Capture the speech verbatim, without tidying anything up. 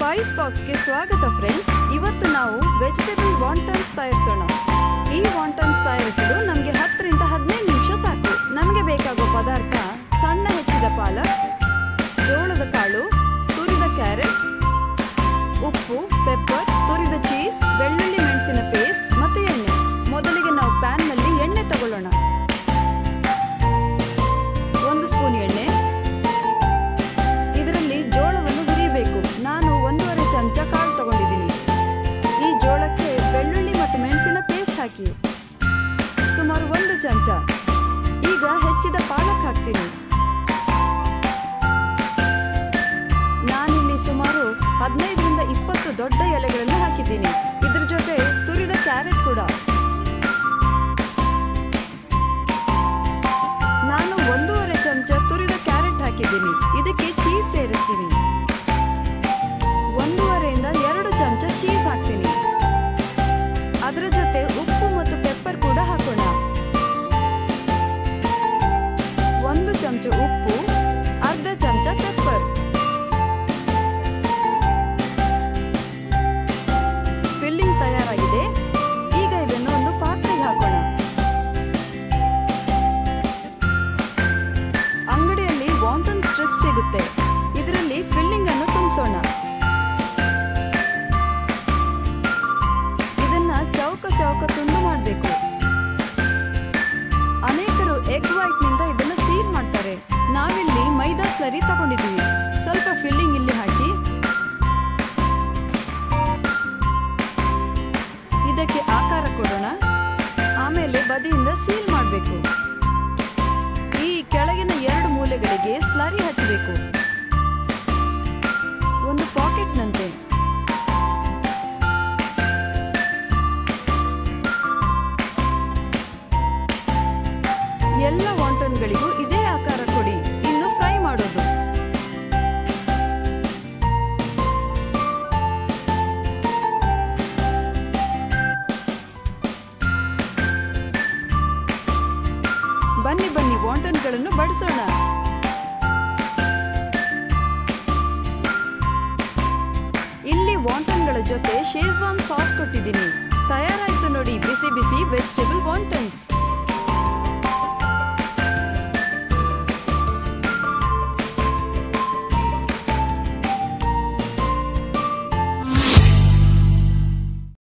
Spice ಬಾಕ್ಸ್ಗೆ ಸ್ವಾಗತ friends. ಇವತ್ತು ನಾವು ವೆಜಿಟೇಬಲ್ ವಾಂಟನ್ಸ್ ತಯಾರಿಸೋಣ. ಈ ವಾಂಟನ್ಸ್ ತಯಾರಿಸಲು ನಮಗೆ ಹತ್ತರಿಂದ ಹದಿನೈದು ನಿಮಿಷ ಸಾಕು. ನಮಗೆ ಬೇಕಾಗುವ ಪದಾರ್ಥ ಸಣ್ಣ ಹೆಚ್ಚಿದ ಪಾಲಕ್, ಜೋಳದ ಕಾಳು, ತುರಿದ ಕ್ಯಾರೆಟ್, ಉಪ್ಪು, ಪೆಪ್ಪರ್, ತುರಿದ ಚೀಸ್, ಬೆಳ್ಳುಳ್ಳಿ ಮೆಣಸಿನ ಪೇಸ್ಟ್ ಮತ್ತು ಎಣ್ಣೆ. ಮೊದಲಿಗೆ ನಾವು ಪ್ಯಾನ್ನಲ್ಲಿ ಎಣ್ಣೆ ತಗೊಳ್ಳೋಣ. ಒಂದು ಸ್ಪೂನ್ ಎಣ್ಣೆ. ಇದರಲ್ಲಿ ಜೋಳವನ್ನು ಹುರಿಯಬೇಕು. ನಾನು ಒಂದೂವರೆ ಚಮಚ ಕಾಳು ತಗೊಂಡಿದ್ದೀನಿ. ಈ ಜೋಳಕ್ಕೆ ಬೆಳ್ಳುಳ್ಳಿ ಮತ್ತು ಮೆಣಸಿನ ಪೇಸ್ಟ್ ಹಾಕಿ ಸುಮಾರು ಒಂದು ಚಮಚ. ಈಗ ಹೆಚ್ಚಿದ ಪಾಲಕ್ ಹಾಕ್ತೀನಿ. ನಾನಿಲ್ಲಿ ಸುಮಾರು ಹದಿನೈದರಿಂದ ಇಪ್ಪತ್ತು ದೊಡ್ಡ ಎಲೆಗಳನ್ನು ಹಾಕಿದ್ದೀನಿ. ಇದ್ರ ಜೊತೆ ತುರಿದ ಕ್ಯಾರೆಟ್ ಕೂಡ. ನಾನು ಒಂದೂವರೆ ಚಮಚ ತುರಿದ ಕ್ಯಾರೆಟ್ ಹಾಕಿದ್ದೀನಿ. ಇದಕ್ಕೆ ಚೀಸ್ ಸೇರಿಸ್ತೀನಿ. ಒಂದೂವರೆಯಿಂದ ಎರಡು ಚಮಚ ಚೀಸ್ ಹಾಕ್ತೀನಿ. ಅದರ ಜೊತೆ ಉಪ್ಪು ಮತ್ತು ಪೆಪ್ಪರ್ ಕೂಡ ಹಾಕೋಣ. ಒಂದು ಚಮಚ ಉಪ್ಪು, ಅರ್ಧ ಚಮಚ ಪೆಪ್ಪರ್. ಫಿಲ್ಲಿಂಗ್ ತಯಾರಾಗಿದೆ. ಈಗ ಇದನ್ನು ಒಂದು ಪಾತ್ರೆಗೆ ಹಾಕೋಣ. ಅಂಗಡಿಯಲ್ಲಿ ವಾಂಟನ್ ಸ್ಟ್ರಿಪ್ಸ್ ಸಿಗುತ್ತೆ. ಇದರಲ್ಲಿ ಫಿಲ್ಲಿಂಗ್ ಅನ್ನು ತುಂಬಿಸೋಣ. ಇದನ್ನ ಚೌಕ ಚೌಕ ತುಂಡು ಮಾಡಬೇಕು. ಅನೇಕರು ಎಗ್ ವೈಟ್ ನಿಂದ ಇದನ್ನ ಸೀಲ್ ಮಾಡ್ತಾರೆ. ನಾವಿಲ್ಲಿ ಮೈದಾ ಸ್ಲರಿ ತಗೊಂಡಿದ್ದೀವಿ. ಸ್ವಲ್ಪ ಫಿಲ್ಲಿಂಗ್ ಇಲ್ಲಿ ಹಾಕಿ ಇದಕ್ಕೆ ಆಕಾರ ಕೊಡೋಣ. ಆಮೇಲೆ ಬದಿಯಿಂದ ಸೀಲ್ ಮಾಡಬೇಕು. ಈ ಕೆಳಗಿನ ಎರಡು ಮೂಲೆಗಳಿಗೆ ಸ್ಲರಿ ಹಚ್ಚಬೇಕು, ಒಂದು ಪಾಕೆಟ್ನಂತೆ. ಎಲ್ಲ ವಾಂಟನ್ಗಳಿಗೂ ಇದೇ ಆಕಾರ ಕೊಡಿ. ಇನ್ನು ಫ್ರೈ ಮಾಡೋದು. ಬನ್ನಿ ಬನ್ನಿ ವಾಂಟನ್ಗಳನ್ನು ಬಡಿಸೋಣ. ಇಲ್ಲಿ ವಾಂಟನ್ಗಳ ಜೊತೆ ಶೇಜ್ವಾನ್ ಸಾಸ್ ಕೊಟ್ಟಿದ್ದೀನಿ. ತಯಾರಾಯ್ತು ನೋಡಿ ಬಿಸಿ ಬಿಸಿ ವೆಜಿಟೇಬಲ್ ವಾಂಟನ್ಸ್.